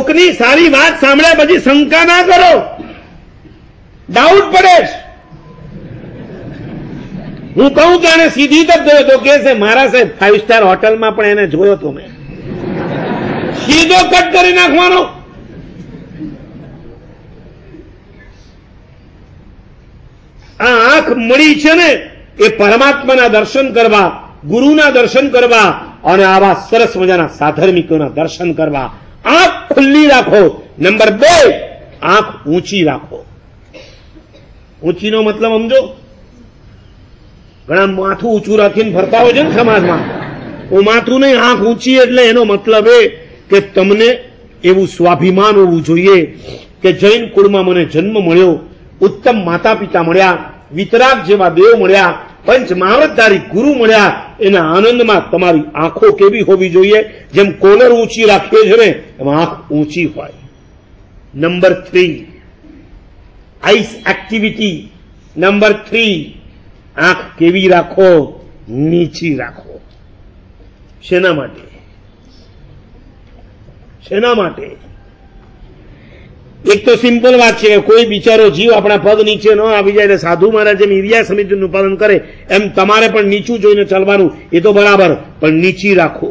કોકની સારી વાત સાંભળ્યા પછી શંકા ના કરો, ડાઉટ પડે. હું કહું કે આને સીધી તક જોયો તો કે છે મારા સાહેબ 5 સ્ટાર હોટલમાં પણ એને જોયો તો મેં. સીધો કટ કરી નાખવાનો. આ આંખ મળી છે ને એ પરમાત્માના દર્શન કરવા, ગુરુના દર્શન કરવા અને આવા સરસ મજાના સાધર્મિકોના દર્શન કરવા. આંખ ખુલ્લી રાખો. નંબર 2, આંખ ઊંચી રાખો. ઊંચીનો મતલબ સમજો. ઘણા માથું ઊંચું રાખીને ફરતા હોય છે ને સમાજમાં. હું માથું નહીં, આંખ ઊંચી એટલે એનો મતલબ એ કે તમને એવું સ્વાભિમાન હોવું જોઈએ કે જૈન કુળમાં મને જન્મ મળ્યો, ઉત્તમ માતા પિતા મળ્યા, વિતરાગ જેવા દેવ મળ્યા, પંચ મહાવતધારી ગુરુ મળ્યા. એના આનંદમાં તમારી આંખો કેવી હોવી જોઈએ? જેમ કોલર ઊંચી રાખીએ છે ને એમાં આંખ ઊંચી હોય. Number 3, ice activity. નંબર 3, આંખ કેવી રાખો? નીચી રાખો. શેના માટે? શેના માટે? એક તો સિમ્પલ વાત છે કે કોઈ બિચારો જીવ આપણા પગ નીચે ન આવી જાય. સાધુ મહારાજ જેમ ઇરિયા સમિતિનું પાલન કરે એમ તમારે પણ નીચું જોઈને ચાલવાનું. એ તો બરાબર, પણ નીચી રાખો.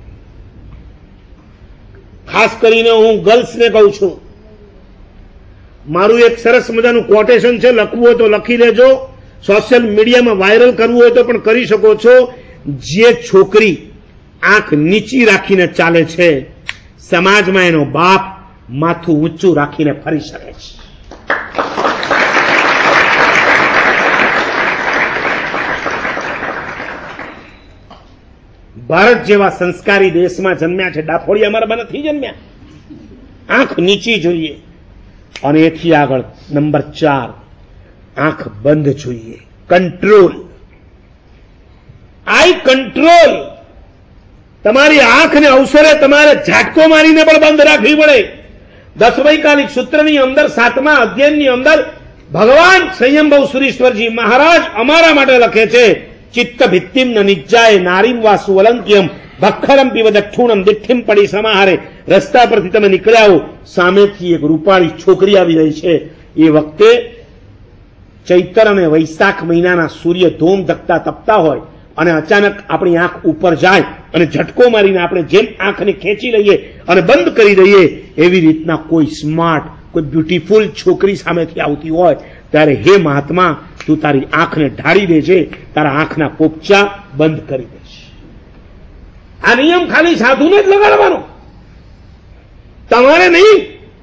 ખાસ કરીને હું ગર્લ્સને કહું છું, મારું એક સરસ મજાનું કોટેશન છે, લખવું હોય તો લખી લેજો. સોશિયલ મીડિયામાં વાયરલ કરવું હોય તો પણ કરી શકો છો. જે છોકરી આંખ નીચી રાખીને ચાલે છે, સમાજમાં એનો બાપ માથું ઊંચું રાખીને ફરી શકે છે. ભારત જેવા સંસ્કારી દેશમાં જન્મ્યા છે. ડાફોડી અમારા નથી જન્મ્યા. આંખ નીચી જોઈએ. અને એથી આગળ નંબર 4, આંખ બંધ જોઈએ. કંટ્રોલ. Eye control. તમારી આંખને અવસરે તમારે ઝાટકો મારીને પણ બંધ રાખવી પડે. 10 વૈકાલિક સૂત્રની અંદર 7મા અધ્યયનની અંદર ભગવાન સંયમભવ સુરીશ્વરજી મહારાજ અમારા માટે લખે છે, ચિત્ત ભિત્તિમ ન નિજ્જાય નારીમ વા સુવલંક્યમ ભખરમ પીવ દક્ષુણમ દિઠ્ઠિમ પડી સમાહારે. રસ્તા પરથી તમે નીકળ્યા હો, સામેથી એક રૂપાળી છોકરી આવી રહી છે. એ વખતે ચૈત્ર અને વૈશાખ મહિનાના સૂર્ય ધોમ ધકતા તપતા હોય અને અચાનક આપણી આંખ ઉપર જાય અને ઝટકો મારીને આપણે જેમ આંખને ખેંચી લઈએ અને બંધ કરી દઈએ, એવી રીતના કોઈ સ્માર્ટ, કોઈ બ્યુટીફુલ છોકરી સામેથી આવતી હોય ત્યારે હે મહાત્મા, તું તારી આંખને ઢાળી દેજે, તારા આંખના પોપચા બંધ કરી દેજે. આ નિયમ ખાલી સાધુને જ લગાડવાનો, તમારે નહીં.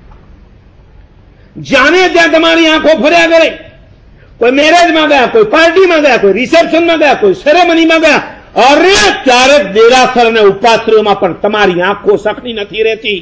જાણે ત્યાં તમારી આંખો ફર્યા કરે. કોઈ મેરેજમાં ગયા, કોઈ પાર્ટીમાં ગયા, કોઈ રિસેપ્શનમાં ગયા, કોઈ સેરેમનીમાં ગયા. અરે ત્યારે દેરાસર અને ઉપાશ્રયોમાં પણ તમારી આંખો સખની નથી રહેતી.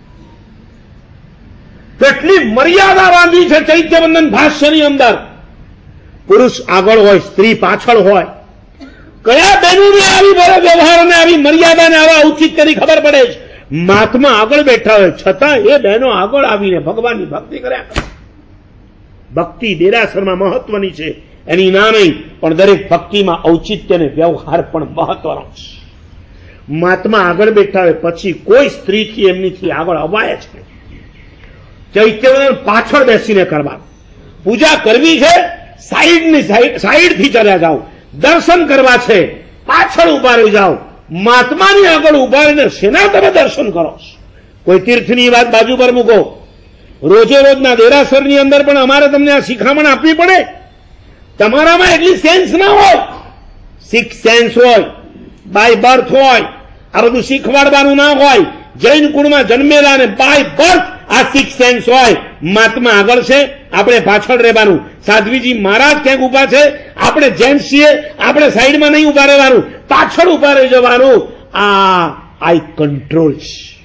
કેટલી મર્યાદા બાંધી છે ચૈત્યવંદન ભાષ્યની અંદર. પુરુષ આગળ હોય, સ્ત્રી પાછળ હોય. કયા બહેનોને આવી વ્યવહાર અને આવી મર્યાદાને આવા ઔચિત્યની ખબર પડે છે? મહાત્મા આગળ બેઠા હોય છતાં એ બહેનો આગળ આવીને ભગવાનની ભક્તિ કર્યા કરે. ભક્તિ દેરાસરમાં મહત્વની છે, એની ના નહીં, પણ દરેક ભક્તિમાં ઔચિત્ય અને વ્યવહાર પણ મહત્વનો છે. મહાત્મા આગળ બેઠા હોય પછી કોઈ સ્ત્રીથી એમનીથી આગળ અવાય છે. ચૈત્યવંદન પાછળ બેસીને કરવા. પૂજા કરવી છે, સાઈડથી ચાલ્યા જાઓ. દર્શન કરવા છે, પાછળ ઉભા રહી જાઓ. મહાત્માની આગળ ઉભા રહીને શેના તમે દર્શન કરો? કોઈ તીર્થની વાત બાજુ પર મૂકો. રોજે રોજના દેરાસરની અંદર પણ અમારે તમને આ શિખામણ આપવી પડે. તમારામાં એટલી સેન્સ ના હોય. 6 સેન્સ હોય, બાય બર્થ હોય. આ બધું શીખવાડવાનું ના હોય. જૈન કુળમાં જન્મેલા અને બાય બર્થ આ 6 સેન્સ હોય. મહાત્મા આગળ છે, આપણે પાછળ રહેવાનું. સાધ્વીજી મહારાજ ક્યાંક ઉભા છે, આપણે જેન્ટ્સ છીએ, આપણે સાઈડમાં નહીં ઉભા રહેવાનું, પાછળ ઉભા રહી જવાનું. આ આઈ કંટ્રોલ છે.